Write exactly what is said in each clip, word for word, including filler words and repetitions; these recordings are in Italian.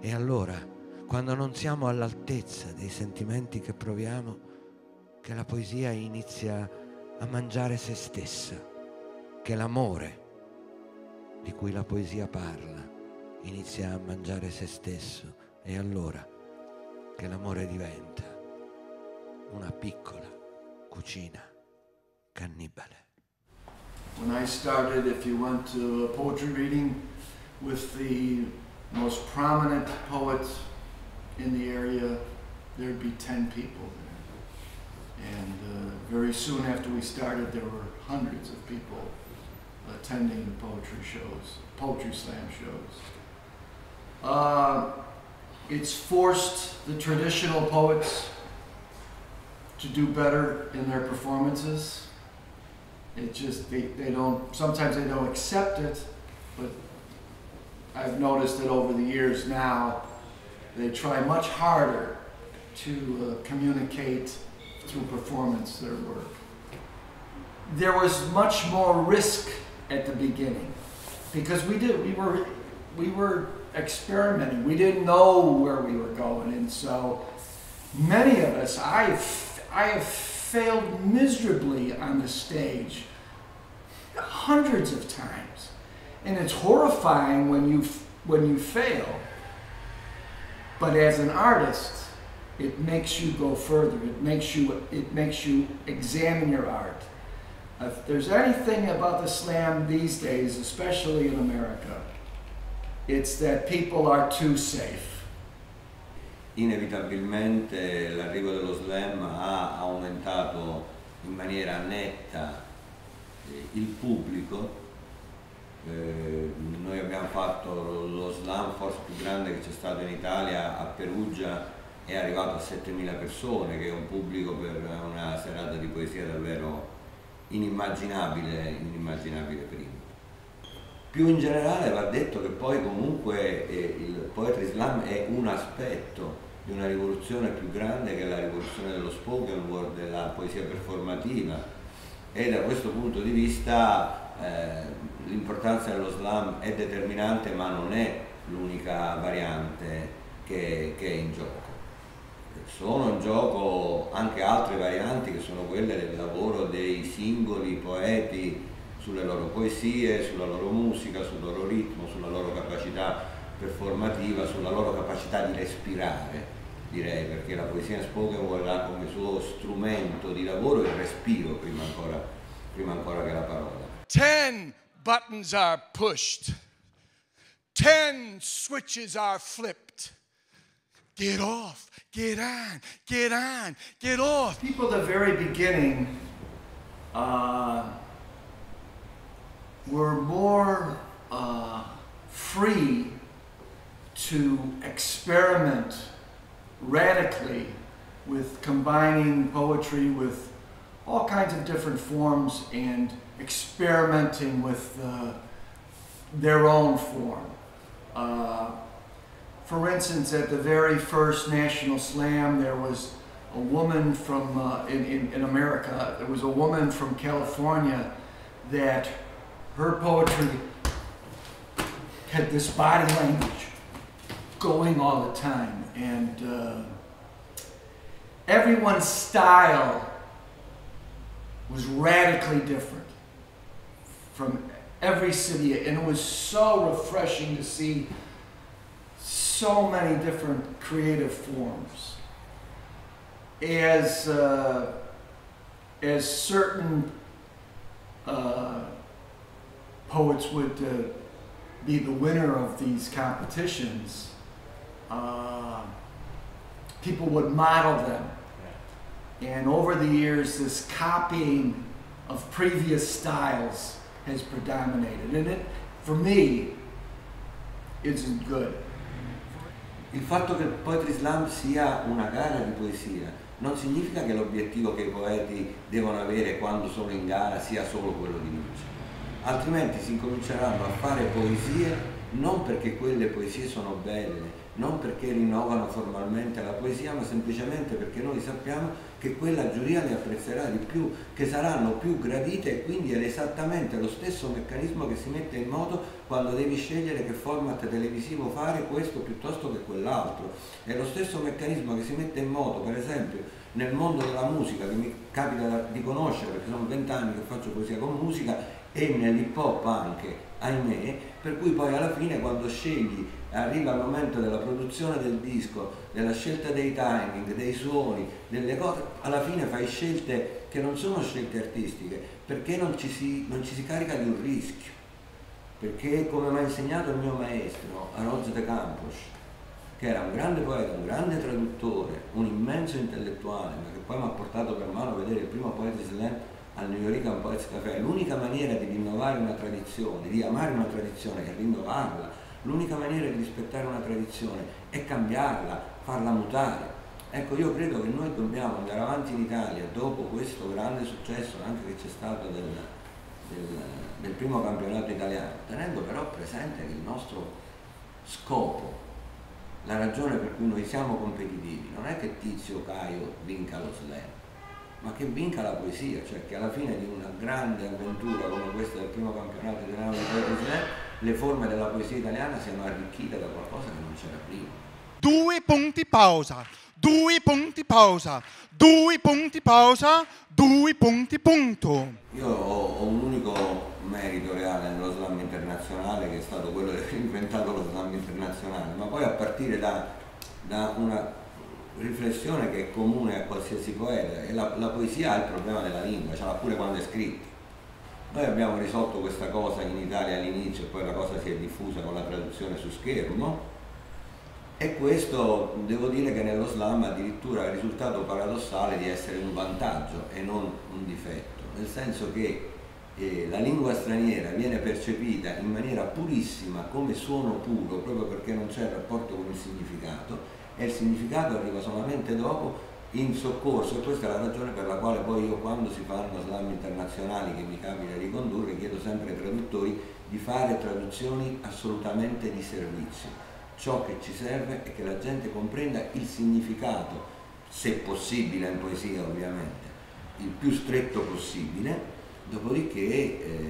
E allora, quando non siamo all'altezza dei sentimenti che proviamo, che la poesia inizia a mangiare se stessa, che l'amore di cui la poesia parla inizia a mangiare se stesso, e allora che l'amore diventa una piccola cucina cannibale. When I started, if you went to a poetry reading with the most prominent poets in the area, there'd be ten people there. And uh, very soon after we started, there were hundreds of people attending the poetry shows, poetry slam shows. Uh, it's forced the traditional poets to do better in their performances. It just, they, they don't, sometimes they don't accept it, but I've noticed that over the years now, they try much harder to uh, communicate through performance their work. There was much more risk at the beginning because we did, we were, we were experimenting. We didn't know where we were going, and so many of us, I've, I have failed miserably on the stage hundreds of times. And it's horrifying when you, when you fail. But as an artist, it makes you go further. It makes you, it makes you examine your art. If there's anything about the slam these days, especially in America, it's that people are too safe. Inevitabilmente l'arrivo dello slam ha aumentato in maniera netta il pubblico. Eh, noi abbiamo fatto lo slam forse più grande che c'è stato in Italia a Perugia, è arrivato a settemila persone, che è un pubblico per una serata di poesia davvero inimmaginabile, inimmaginabile prima. Più in generale va detto che poi comunque eh, il poetry slam è un aspetto di una rivoluzione più grande che è la rivoluzione dello spoken word, della poesia performativa, e da questo punto di vista eh, l'importanza dello slam è determinante, ma non è l'unica variante che, che è in gioco. Sono in gioco anche altre varianti, che sono quelle del lavoro dei singoli poeti sulle loro poesie, sulla loro musica, sul loro ritmo, sulla loro capacità performativa, sulla loro capacità di respirare, direi, perché la poesia in spoken word ha come suo strumento di lavoro il respiro prima ancora, prima ancora che la parola. Ten buttons are pushed. Ten switches are flipped. Get off, get on, get on, get off. People at the very beginning uh, were more uh, free to experiment radically with combining poetry with all kinds of different forms and experimenting with uh, their own form. Uh, for instance, at the very first National Slam, there was a woman from, uh, in, in, in America, there was a woman from California that her poetry had this body language going all the time, and uh, everyone's style was radically different from every city, and it was so refreshing to see so many different creative forms. As, uh, as certain uh, poets would uh, be the winner of these competitions, uh, people would model them. And over the years, this copying of previous styles has predominated. And it, for me, isn't good. Il fatto che il Poetry Slam sia una gara di poesia non significa che l'obiettivo che i poeti devono avere quando sono in gara sia solo quello di vincere. Altrimenti si incominceranno a fare poesie non perché quelle poesie sono belle, non perché rinnovano formalmente la poesia, ma semplicemente perché noi sappiamo che quella giuria le apprezzerà di più, che saranno più gradite, e quindi è esattamente lo stesso meccanismo che si mette in moto quando devi scegliere che format televisivo fare, questo piuttosto che quell'altro. dell'altro. È lo stesso meccanismo che si mette in moto, per esempio, nel mondo della musica, che mi capita di conoscere perché sono vent'anni che faccio poesia con musica, e nell'hip hop anche, ahimè, per cui poi alla fine quando scegli, arriva il momento della produzione del disco, della scelta dei timing, dei suoni, delle cose, alla fine fai scelte che non sono scelte artistiche, perché non ci si, non ci si carica di un rischio. Perché, come mi ha insegnato il mio maestro, Aroz de Campos, che era un grande poeta, un grande traduttore, un immenso intellettuale, ma che poi mi ha portato per mano a vedere il primo Poetry Slam al New York Poets Café, l'unica maniera di rinnovare una tradizione, di amare una tradizione è rinnovarla, l'unica maniera di rispettare una tradizione è cambiarla, farla mutare. Ecco, io credo che noi dobbiamo andare avanti in Italia dopo questo grande successo anche che c'è stato del, del, del primo campionato italiano, tenendo però presente che il nostro scopo, la ragione per cui noi siamo competitivi, non è che Tizio Caio vinca lo slam, ma che vinca la poesia, cioè che alla fine di una grande avventura come questa del primo campionato italiano di Poetry Slam, le forme della poesia italiana siano arricchite da qualcosa che non c'era prima. Due punti pausa, due punti pausa, due punti pausa, due punti punto. Io ho, ho un unico merito reale nello slam internazionale, che è stato quello di aver inventato lo slam internazionale, ma poi a partire da, da una riflessione che è comune a qualsiasi poeta, e la, la poesia ha il problema della lingua, ce l'ha pure quando è scritta. Noi abbiamo risolto questa cosa in Italia all'inizio e poi la cosa si è diffusa con la traduzione su schermo, e questo devo dire che nello slam addirittura ha il risultato paradossale di essere un vantaggio e non un difetto, nel senso che eh, la lingua straniera viene percepita in maniera purissima come suono puro, proprio perché non c'è il rapporto con il significato, e il significato arriva solamente dopo in soccorso, e questa è la ragione per la quale poi io, quando si fanno slam internazionali che mi capita di condurre, chiedo sempre ai traduttori di fare traduzioni assolutamente di servizio. Ciò che ci serve è che la gente comprenda il significato, se possibile in poesia ovviamente, il più stretto possibile, dopodiché, eh,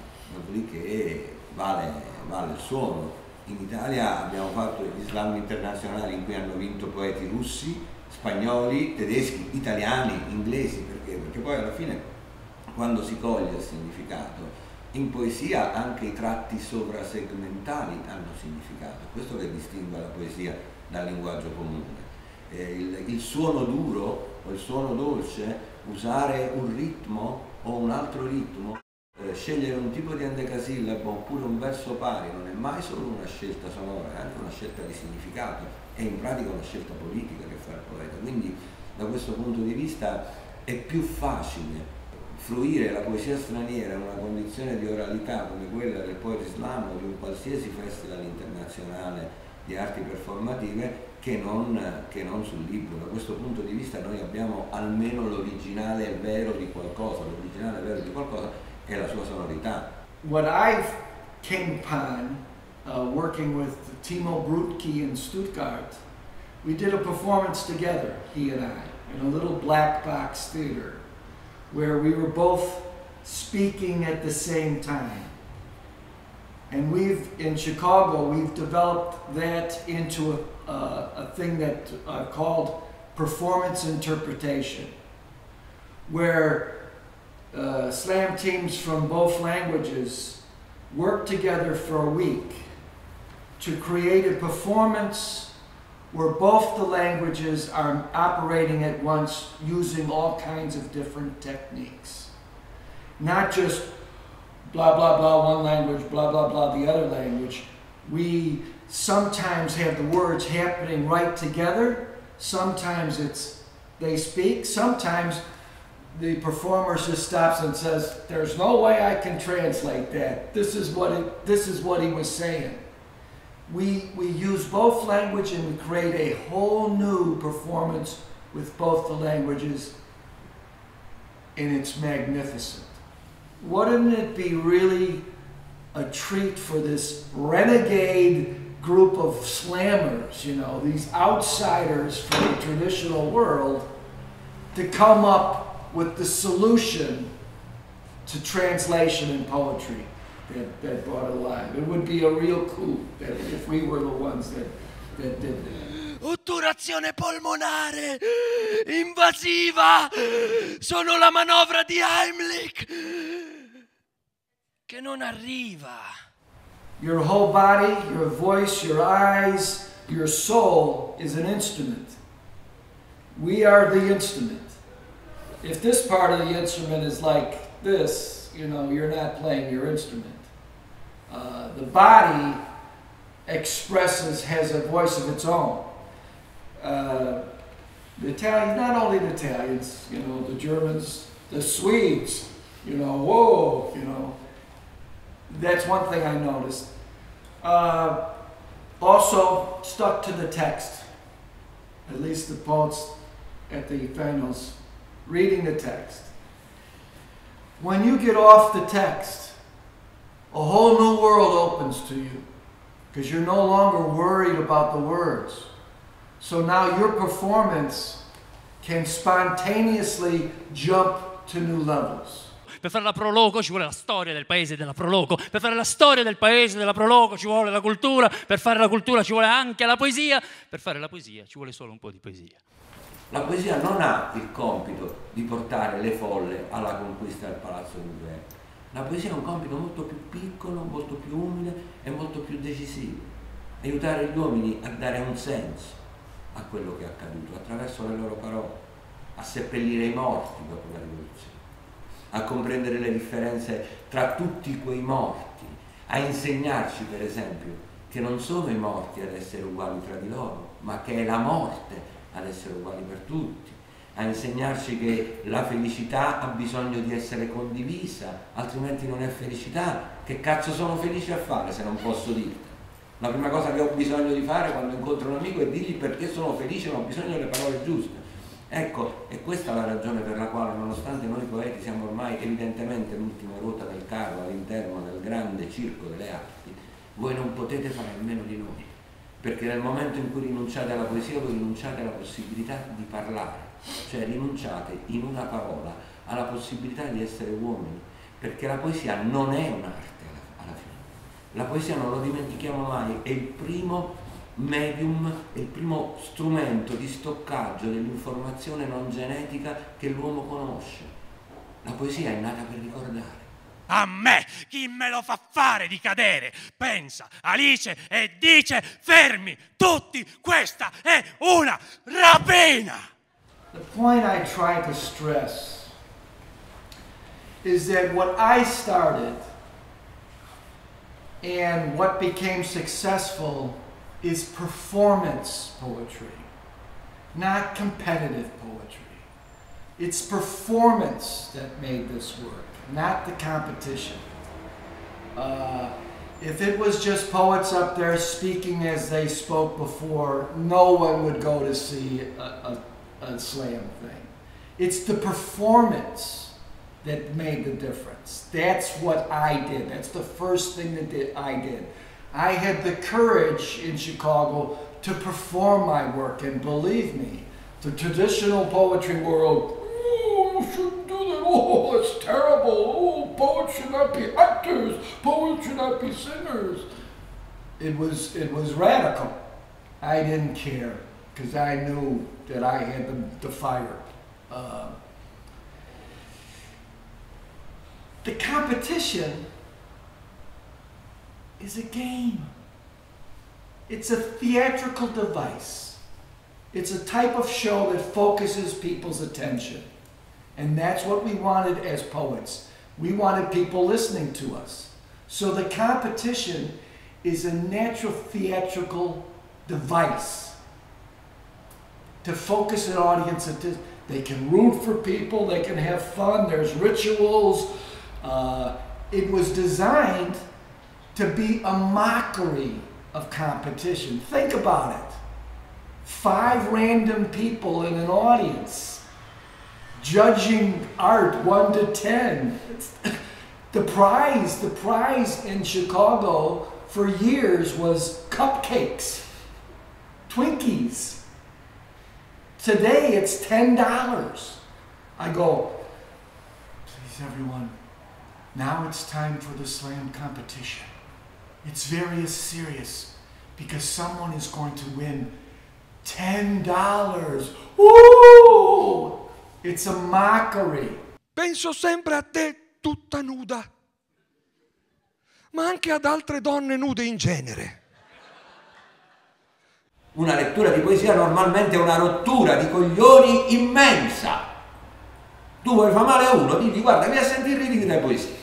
dopodiché vale, vale il suono. In Italia abbiamo fatto gli slam internazionali in cui hanno vinto poeti russi, spagnoli, tedeschi, italiani, inglesi, perché? Perché poi alla fine, quando si coglie il significato, in poesia anche i tratti sovrasegmentali hanno significato, questo che distingue la poesia dal linguaggio comune. Eh, il, il suono duro o il suono dolce, usare un ritmo o un altro ritmo, eh, scegliere un tipo di endecasillabo oppure un verso pari, non è mai solo una scelta sonora, è anche una scelta di significato, è in pratica una scelta politica che fa il poeta. Quindi da questo punto di vista è più facile fruire la poesia straniera in una condizione di oralità come quella del Poetry Slam o di un qualsiasi festival internazionale di arti performative che non, che non sul libro. Da questo punto di vista noi abbiamo almeno l'originale vero di qualcosa, l'originale vero di qualcosa è la sua sonorità. What I came upon uh, working with Timo Brutke in Stuttgart, we did a performance together, he and I, in a little black box theater, where we were both speaking at the same time. And we've, in Chicago, we've developed that into a, a, a thing that uh, called performance interpretation, where uh, slam teams from both languages work together for a week to create a performance where both the languages are operating at once using all kinds of different techniques. Not just blah, blah, blah, one language, blah, blah, blah, the other language. We sometimes have the words happening right together. Sometimes it's they speak. Sometimes the performer just stops and says, there's no way I can translate that. This is what, it, this is what he was saying. We, we use both language and we create a whole new performance with both the languages, and it's magnificent. Wouldn't it be really a treat for this renegade group of slammers, you know, these outsiders from the traditional world, to come up with the solution to translation in poetry? That, that brought it alive. It would be a real coup that if we were the ones that that did that. Otturazione polmonare invasiva. Sono la manovra di Heimlich che non arriva. Your whole body, your voice, your eyes, your soul is an instrument. We are the instrument. If this part of the instrument is like this, you know, you're not playing your instrument. Uh, the body expresses, has a voice of its own. Uh, the Italians, not only the Italians, you know, the Germans, the Swedes, you know, whoa, you know. That's one thing I noticed. Uh, also, stuck to the text. At least the poets at the finals, reading the text. When you get off the text, a whole new world opens to you because you're no longer worried about the words. So now your performance can spontaneously jump to new levels. Per fare la Proloco ci vuole la storia del paese della Proloco, per fare la storia del paese della Proloco ci vuole la cultura, per fare la cultura ci vuole anche la poesia, per fare la poesia ci vuole solo un po' di poesia. La poesia non ha il compito di portare le folle alla conquista del Palazzo del Governo. La poesia ha un compito molto più piccolo, molto più umile e molto più decisivo. Aiutare gli uomini a dare un senso a quello che è accaduto attraverso le loro parole, a seppellire i morti dopo la rivoluzione, a comprendere le differenze tra tutti quei morti, a insegnarci per esempio che non sono i morti ad essere uguali tra di loro, ma che è la morte ad essere uguali per tutti, a insegnarci che la felicità ha bisogno di essere condivisa, altrimenti non è felicità. Che cazzo sono felice a fare se non posso dirti? La prima cosa che ho bisogno di fare quando incontro un amico è dirgli perché sono felice, ma ho bisogno delle parole giuste. Ecco, è questa la ragione per la quale, nonostante noi poeti siamo ormai evidentemente l'ultima ruota del carro all'interno del grande circo delle arti, voi non potete fare a meno di noi, perché nel momento in cui rinunciate alla poesia voi rinunciate alla possibilità di parlare, cioè rinunciate in una parola alla possibilità di essere uomini, perché la poesia non è un'arte alla, alla fine. La poesia, non lo dimentichiamo mai, è il primo medium, è il primo strumento di stoccaggio dell'informazione non genetica che l'uomo conosce. La poesia è nata per ricordare. A me chi me lo fa fare di cadere? Pensa Alice e dice fermi tutti, questa è una rapina. The point I try to stress is that what I started and what became successful is performance poetry, not competitive poetry. It's performance that made this work, not the competition. Uh, if it was just poets up there speaking as they spoke before, no one would go to see a, a, a slam thing. It's the performance that made the difference. That's what I did. That's the first thing that did, I did. I had the courage in Chicago to perform my work, and believe me, the traditional poetry world, oh, you shouldn't do that, oh, it's terrible, oh, poets should not be actors, poets should not be singers. It was, it was radical. I didn't care, because I knew that I had the, the fire. Uh, the competition is a game. It's a theatrical device. It's a type of show that focuses people's attention. And that's what we wanted as poets. We wanted people listening to us. So the competition is a natural theatrical device to focus an audience. They can root for people, they can have fun, there's rituals. Uh, it was designed to be a mockery of competition. Think about it. Five random people in an audience judging art one to ten. The prize, the prize in Chicago for years was cupcakes, Twinkies. Today it's ten dollars. I go, please everyone, now it's time for the slam competition. It's very serious. because someone is going to win ten dollars. Woo! It's a mockery. Penso sempre a te tutta nuda, ma anche ad altre donne nude in genere. Una lettura di poesia normalmente è una rottura di coglioni immensa. Tu vuoi far male a uno, digli guarda, vieni a sentire i ridi delle poesie.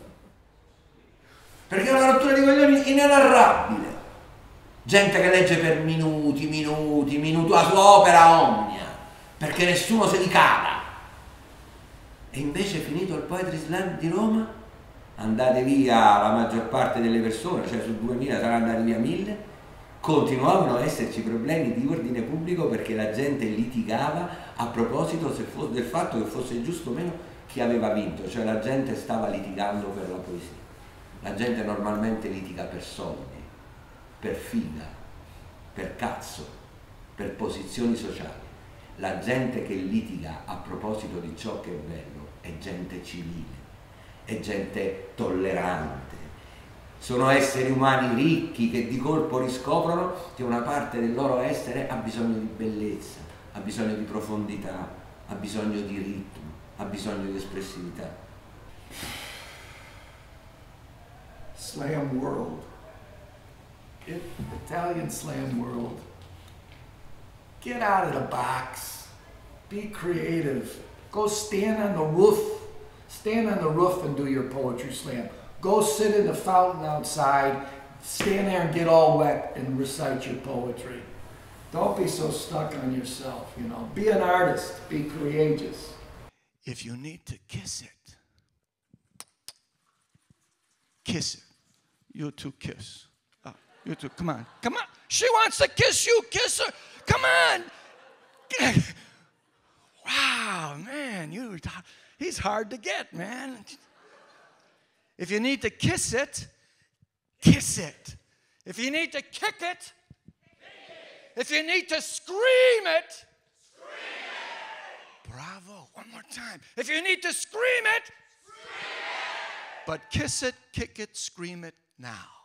Perché è una rottura di coglioni inenarrabile. Gente che legge per minuti, minuti, minuti, la sua opera omnia, perché nessuno se li cava. E invece finito il Poetry Slam di Roma, andate via la maggior parte delle persone, cioè su duemila saranno andati via mille, continuavano a esserci problemi di ordine pubblico perché la gente litigava a proposito se fosse, del fatto che fosse giusto o meno chi aveva vinto, cioè la gente stava litigando per la poesia. La gente normalmente litiga per soldi, per figa, per cazzo, per posizioni sociali. La gente che litiga a proposito di ciò che è bello è gente civile, è gente tollerante. Sono esseri umani ricchi che di colpo riscoprono che una parte del loro essere ha bisogno di bellezza, ha bisogno di profondità, ha bisogno di ritmo, ha bisogno di espressività. Slam world. It, Italian slam world. Get out of the box. Be creative. Go stand on the roof. Stand on the roof and do your poetry slam. Go sit in the fountain outside, stand there and get all wet and recite your poetry. Don't be so stuck on yourself, you know. Be an artist, be courageous. If you need to kiss it, kiss it. You two kiss. Uh, you two, come on, come on. She wants to kiss you, kiss her. Come on. Wow, man, you, he's hard to get, man. If you need to kiss it, kiss it. If you need to kick it, if you need to scream it, scream it. Bravo, one more time. If you need to scream it, scream it. But kiss it, kick it, scream it now.